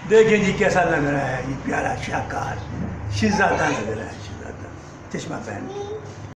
देखें जी कैसा लग रहा है ये प्यारा शाहकार, शिज़ादा लग रहा है, शिज़ादा चश्मा पहन के।